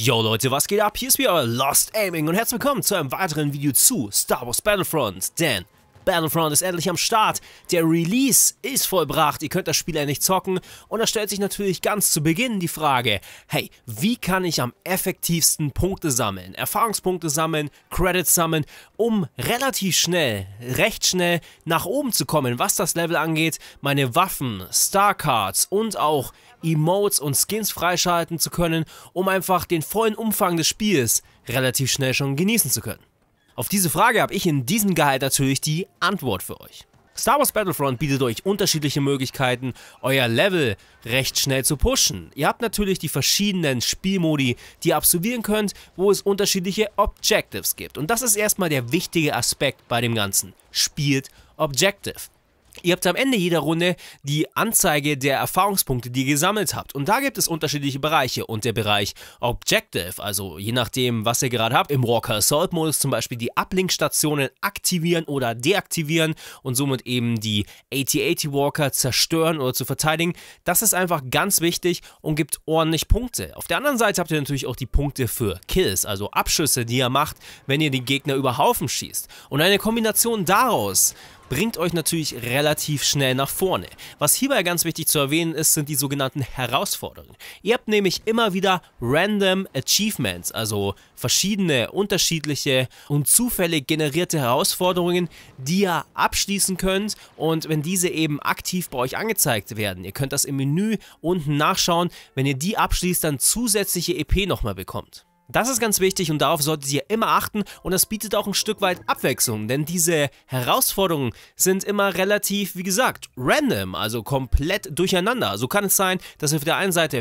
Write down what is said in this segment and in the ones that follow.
Yo Leute, was geht ab? Hier ist wieder euer Lost Aiming und herzlich willkommen zu einem weiteren Video zu Star Wars Battlefront, denn Battlefront ist endlich am Start, der Release ist vollbracht, ihr könnt das Spiel endlich zocken und da stellt sich natürlich ganz zu Beginn die Frage, hey, wie kann ich am effektivsten Punkte sammeln, Erfahrungspunkte sammeln, Credits sammeln, um relativ schnell, recht schnell nach oben zu kommen, was das Level angeht, meine Waffen, Starcards und auch Emotes und Skins freischalten zu können, um einfach den vollen Umfang des Spiels relativ schnell schon genießen zu können. Auf diese Frage habe ich in diesem Guide natürlich die Antwort für euch. Star Wars Battlefront bietet euch unterschiedliche Möglichkeiten, euer Level recht schnell zu pushen. Ihr habt natürlich die verschiedenen Spielmodi, die ihr absolvieren könnt, wo es unterschiedliche Objectives gibt. Und das ist erstmal der wichtige Aspekt bei dem Ganzen. Spielt Objective. Ihr habt am Ende jeder Runde die Anzeige der Erfahrungspunkte, die ihr gesammelt habt. Und da gibt es unterschiedliche Bereiche. Und der Bereich Objective, also je nachdem, was ihr gerade habt, im Walker Assault Modus zum Beispiel die Uplink-Stationen aktivieren oder deaktivieren und somit eben die AT-AT Walker zerstören oder zu verteidigen. Das ist einfach ganz wichtig und gibt ordentlich Punkte. Auf der anderen Seite habt ihr natürlich auch die Punkte für Kills, also Abschüsse, die ihr macht, wenn ihr die Gegner über Haufen schießt. Und eine Kombination daraus bringt euch natürlich relativ schnell nach vorne. Was hierbei ganz wichtig zu erwähnen ist, sind die sogenannten Herausforderungen. Ihr habt nämlich immer wieder Random Achievements, also verschiedene, unterschiedliche und zufällig generierte Herausforderungen, die ihr abschließen könnt und wenn diese eben aktiv bei euch angezeigt werden, ihr könnt das im Menü unten nachschauen, wenn ihr die abschließt, dann zusätzliche EP nochmal bekommt. Das ist ganz wichtig und darauf solltet ihr immer achten und das bietet auch ein Stück weit Abwechslung, denn diese Herausforderungen sind immer relativ, wie gesagt, random, also komplett durcheinander. So kann es sein, dass ihr auf der einen Seite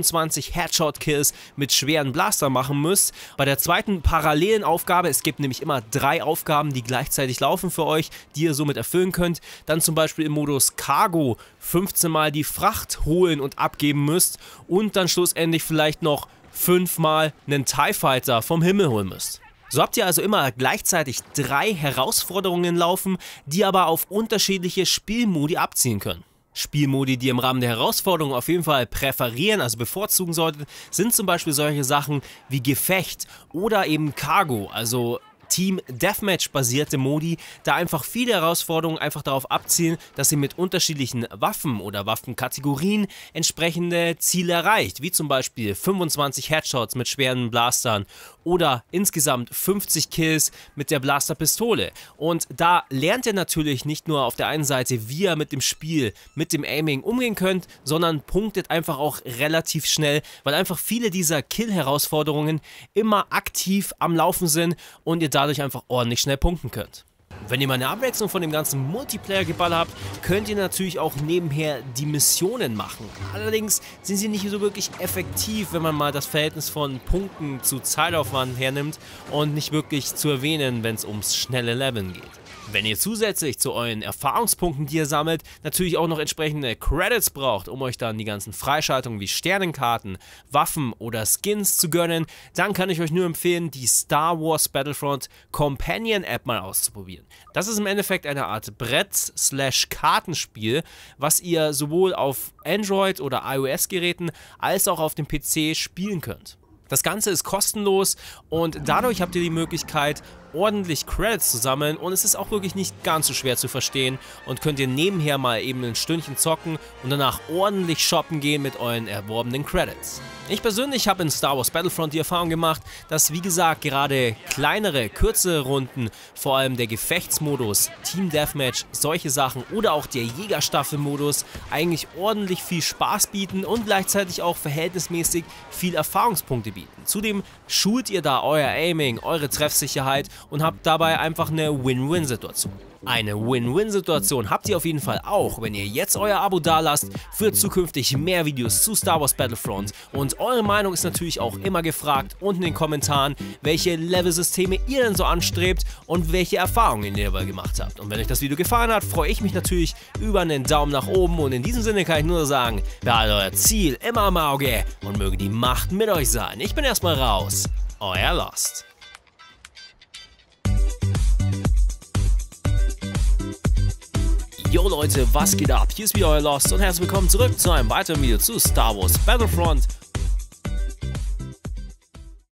25 Headshot-Kills mit schweren Blaster machen müsst. Bei der zweiten parallelen Aufgabe, es gibt nämlich immer 3 Aufgaben, die gleichzeitig laufen für euch, die ihr somit erfüllen könnt. Dann zum Beispiel im Modus Cargo 15 Mal die Fracht holen und abgeben müsst und dann schlussendlich vielleicht noch 5 Mal einen TIE Fighter vom Himmel holen müsst. So habt ihr also immer gleichzeitig 3 Herausforderungen laufen, die aber auf unterschiedliche Spielmodi abziehen können. Spielmodi, die ihr im Rahmen der Herausforderung auf jeden Fall präferieren, also bevorzugen solltet, sind zum Beispiel solche Sachen wie Gefecht oder eben Cargo, also Team Deathmatch basierte Modi, da einfach viele Herausforderungen einfach darauf abzielen, dass ihr mit unterschiedlichen Waffen oder Waffenkategorien entsprechende Ziele erreicht, wie zum Beispiel 25 Headshots mit schweren Blastern oder insgesamt 50 Kills mit der Blasterpistole. Und da lernt ihr natürlich nicht nur auf der einen Seite, wie ihr mit dem Spiel, mit dem Aiming umgehen könnt, sondern punktet einfach auch relativ schnell, weil einfach viele dieser Kill-Herausforderungen immer aktiv am Laufen sind und ihr dadurch einfach ordentlich schnell punkten könnt. Wenn ihr mal eine Abwechslung von dem ganzen Multiplayer-Geball habt, könnt ihr natürlich auch nebenher die Missionen machen. Allerdings sind sie nicht so wirklich effektiv, wenn man mal das Verhältnis von Punkten zu Zeitaufwand hernimmt und nicht wirklich zu erwähnen, wenn es ums schnelle Leveln geht. Wenn ihr zusätzlich zu euren Erfahrungspunkten, die ihr sammelt, natürlich auch noch entsprechende Credits braucht, um euch dann die ganzen Freischaltungen wie Sternenkarten, Waffen oder Skins zu gönnen, dann kann ich euch nur empfehlen, die Star Wars Battlefront Companion App mal auszuprobieren. Das ist im Endeffekt eine Art Brett-Kartenspiel, was ihr sowohl auf Android- oder iOS-Geräten als auch auf dem PC spielen könnt. Das Ganze ist kostenlos und dadurch habt ihr die Möglichkeit, ordentlich Credits zu sammeln und es ist auch wirklich nicht ganz so schwer zu verstehen und könnt ihr nebenher mal eben ein Stündchen zocken und danach ordentlich shoppen gehen mit euren erworbenen Credits. Ich persönlich habe in Star Wars Battlefront die Erfahrung gemacht, dass wie gesagt gerade kleinere, kürzere Runden, vor allem der Gefechtsmodus, Team Deathmatch, solche Sachen oder auch der Jägerstaffelmodus eigentlich ordentlich viel Spaß bieten und gleichzeitig auch verhältnismäßig viel Erfahrungspunkte bieten. Zudem schult ihr da euer Aiming, eure Treffsicherheit und habt dabei einfach eine Win-Win-Situation. Eine Win-Win-Situation habt ihr auf jeden Fall auch, wenn ihr jetzt euer Abo dalasst für zukünftig mehr Videos zu Star Wars Battlefront. Und eure Meinung ist natürlich auch immer gefragt unten in den Kommentaren, welche Level-Systeme ihr denn so anstrebt und welche Erfahrungen ihr dabei gemacht habt. Und wenn euch das Video gefallen hat, freue ich mich natürlich über einen Daumen nach oben. Und in diesem Sinne kann ich nur sagen, behaltet euer Ziel immer im Auge und möge die Macht mit euch sein. Ich bin erstmal raus, euer Lost. Yo Leute, was geht ab? Hier ist wieder euer Lost und herzlich willkommen zurück zu einem weiteren Video zu Star Wars Battlefront.